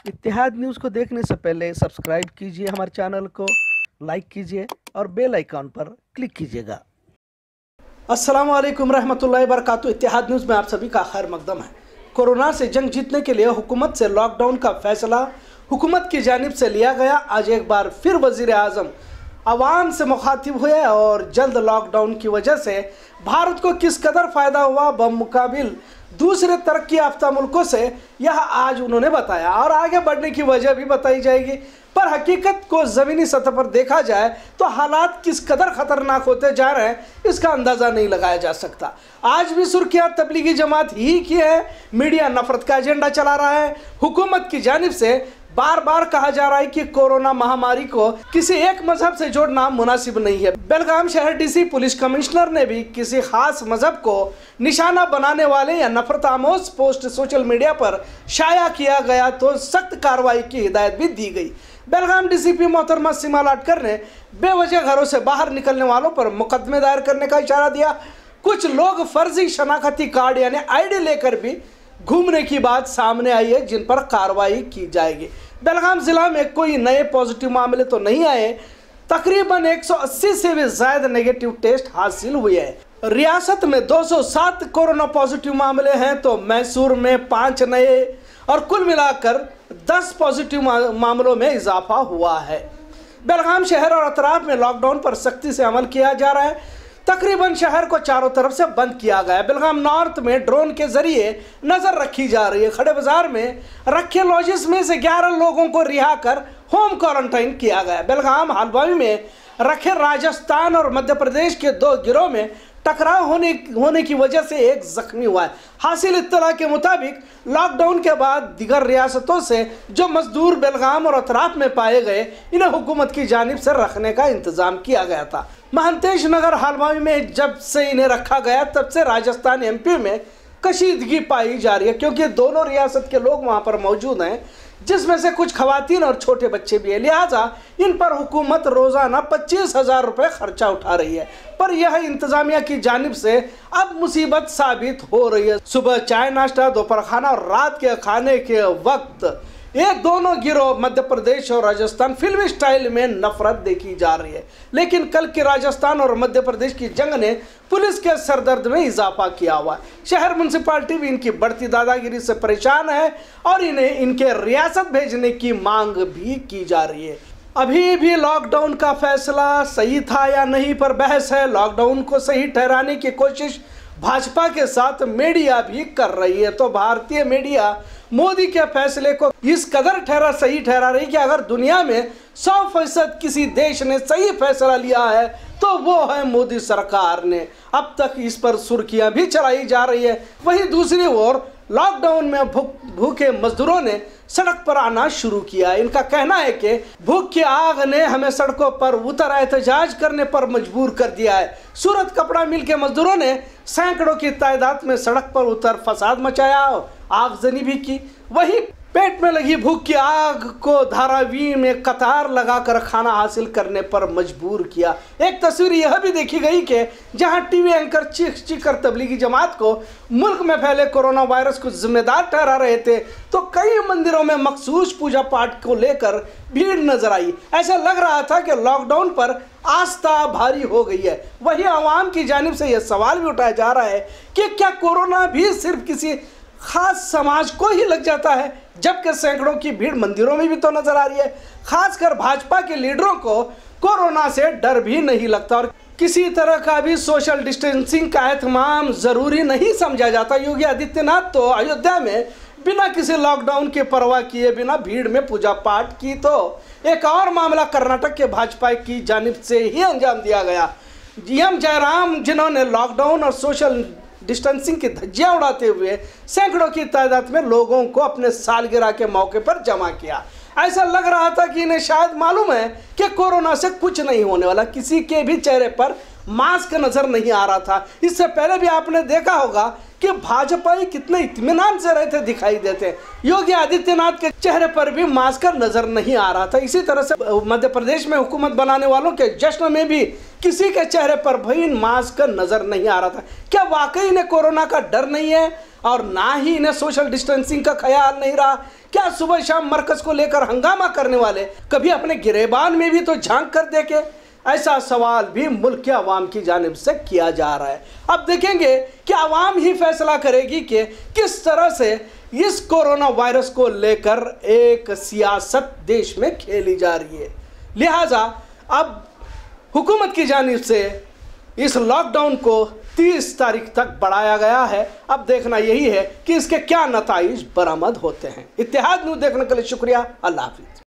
इत्तेहाद news को देखने से पहले सब्सक्राइब कीजिए हमारे चैनल को, लाइक कीजिए और बेल आइकॉन पर क्लिक कीजिएगा। अस्सलाम वालेकुम रहमतुल्लाहि बरकातुहू। इत्तेहाद न्यूज़ में आप सभी का खैर मकदम है। कोरोना से जंग जीतने के लिए हुकूमत से लॉकडाउन का फैसला हुकूमत की जानिब से लिया गया। आज एक बार फिर वज़ीर आज़म आवाम से मुखातिब हुए और जल्द लॉकडाउन की वजह से भारत को किस कदर फ़ायदा हुआ बमुकाबिल दूसरे तरक्की याफ्ता मुल्कों से, यह आज उन्होंने बताया और आगे बढ़ने की वजह भी बताई जाएगी। पर हकीकत को ज़मीनी सतह पर देखा जाए तो हालात किस कदर ख़तरनाक होते जा रहे हैं, इसका अंदाज़ा नहीं लगाया जा सकता। आज भी सुर्खियाँ तबलीगी जमात ही की है। मीडिया नफरत का एजेंडा चला रहा है। हुकूमत की जानिब से बार बार कहा जा रहा है कि कोरोना महामारी को किसी एक मजहब से जोड़ना मुनासिब नहीं है। बेलगाम शहर डीसी पुलिस कमिश्नर ने भी किसी खास मजहब को निशाना बनाने वाले या नफरत आमोज पोस्ट सोशल मीडिया पर शाया किया गया तो सख्त कार्रवाई की हिदायत भी दी गई। बेलगाम डीसीपी मोहतरमा सीमा लाटकर ने बेवजह घरों से बाहर निकलने वालों पर मुकदमे दायर करने का इशारा दिया। कुछ लोग फर्जी शनाख्ती कार्ड यानी आईडी लेकर भी घूमने की बात सामने आई है, जिन पर कार्रवाई की जाएगी। बेलगाम जिला में कोई नए पॉजिटिव मामले तो नहीं आए। तकरीबन 180 से भी ज्यादा नेगेटिव टेस्ट हासिल हुए हैं। रियासत में 207 कोरोना पॉजिटिव मामले हैं तो मैसूर में 5 नए और कुल मिलाकर 10 पॉजिटिव मामलों में इजाफा हुआ है। बेलगाम शहर और अतराफ में लॉकडाउन पर सख्ती से अमल किया जा रहा है। तकरीबन शहर को चारों तरफ से बंद किया गया है। बेलगाम नॉर्थ में ड्रोन के जरिए नजर रखी जा रही है। खड़े बाजार में रखे लॉजेस में से 11 लोगों को रिहा कर होम क्वारंटाइन किया गया है। बेलगाम हलवाई में रखे राजस्थान और मध्य प्रदेश के 2 गिरोह में टकराव होने की वजह से एक जख्मी हुआ है। हासिल इत्तला के मुताबिक लॉकडाउन के बाद दीगर रियासतों से जो मजदूर बेलगाम और अतराफ में पाए गए, इन्हें हुकूमत की जानिब से रखने का इंतजाम किया गया था। महंतेश नगर हलवाई में जब से इन्हें रखा गया तब से राजस्थान एमपी में कशीदगी पाई जा रही है, क्योंकि दोनों रियासत के लोग वहां पर मौजूद हैं, जिसमें से कुछ खवातीन और छोटे बच्चे भी है। लिहाजा इन पर हुकूमत रोजाना 25,000 रुपये खर्चा उठा रही है। पर यह इंतजामिया की जानिब से अब मुसीबत साबित हो रही है। सुबह चाय नाश्ता, दोपहर खाना और रात के खाने के वक्त ये दोनों गिरोह मध्य प्रदेश और राजस्थान फिल्मी स्टाइल में नफरत देखी जा रही है। लेकिन कल के राजस्थान और मध्य प्रदेश की जंग ने पुलिस के सरदर्द में इजाफा किया हुआ है। शहर म्युनिसिपैलिटी भी इनकी बढ़ती दादागिरी से परेशान है और इन्हें इनके रियासत भेजने की मांग भी की जा रही है। अभी भी लॉकडाउन का फैसला सही था या नहीं पर बहस है। लॉकडाउन को सही ठहराने की कोशिश भाजपा के साथ मीडिया भी कर रही है। तो भारतीय मीडिया मोदी के फैसले को इस कदर सही ठहरा रही कि अगर दुनिया में 100% किसी देश ने सही फैसला लिया है तो वो है मोदी सरकार ने। अब तक इस पर सुर्खियां भी चलाई जा रही है। वहीं दूसरी ओर लॉकडाउन में भूखे मजदूरों ने सड़क पर आना शुरू किया। इनका कहना है कि भूख की आग ने हमें सड़कों पर उतर एहतजाज करने पर मजबूर कर दिया है। सूरत कपड़ा मिल के मजदूरों ने सैकड़ों की तादाद में सड़क पर उतर फसाद मचाया, आगजनी भी की। वही पेट में लगी भूख की आग को धारावी में कतार लगाकर खाना हासिल करने पर मजबूर किया। एक तस्वीर यह भी देखी गई कि जहां टीवी एंकर चीख कर तबलीगी जमात को मुल्क में फैले कोरोना वायरस को जिम्मेदार ठहरा रहे थे, तो कई मंदिरों में मखसूस पूजा पाठ को लेकर भीड़ नजर आई। ऐसा लग रहा था कि लॉकडाउन पर आस्था भारी हो गई है। वही आवाम की जानिब से यह सवाल भी उठाया जा रहा है कि क्या कोरोना भी सिर्फ किसी खास समाज को ही लग जाता है, जबकि सैकड़ों की भीड़ मंदिरों में भी तो नजर आ रही है। खासकर भाजपा के लीडरों को कोरोना से डर भी नहीं लगता और किसी तरह का भी सोशल डिस्टेंसिंग का एहतमाम जरूरी नहीं समझा जाता। योगी आदित्यनाथ तो अयोध्या में बिना किसी लॉकडाउन की परवाह किए बिना भीड़ में पूजा पाठ की। तो एक और मामला कर्नाटक के भाजपा की जानिब से ही अंजाम दिया गया। एम जयराम, जिन्होंने लॉकडाउन और सोशल डिस्टेंसिंग की धज्जियां उड़ाते हुए सैकड़ों की तादाद में लोगों को अपने सालगिरह के मौके पर जमा किया। ऐसा लग रहा था कि इन्हें शायद मालूम है कि कोरोना से कुछ नहीं होने वाला। किसी के भी चेहरे पर मास्क नजर नहीं आ रहा था। इससे पहले भी आपने देखा होगा कि भाजपाई कितने इत्मीनान से रहते दिखाई देते। योगी आदित्यनाथ के चेहरे पर भी मास्क नजर नहीं आ रहा था। इसी तरह से मध्य प्रदेश में हुकूमत बनाने वालों के जश्न में भी किसी के चेहरे पर भी मास्क नजर नहीं आ रहा था। क्या वाकई इन्हें कोरोना का डर नहीं है और ना ही इन्हें सोशल डिस्टेंसिंग का ख्याल नहीं रहा? क्या सुबह शाम मरकज को लेकर हंगामा करने वाले कभी अपने गिरेबान में भी तो झांक कर देखे? ऐसा सवाल भी मुल्क के अवाम की जानिब से किया जा रहा है। अब देखेंगे कि अवाम ही फैसला करेगी कि किस तरह से इस कोरोना वायरस को लेकर एक सियासत देश में खेली जा रही है। लिहाजा अब हुकूमत की जानिब से इस लॉकडाउन को 30 तारीख तक बढ़ाया गया है। अब देखना यही है कि इसके क्या नताइज बरामद होते हैं। इत्तेहाद न्यूज़ देखने के लिए शुक्रिया। अल्लाह हाफिज।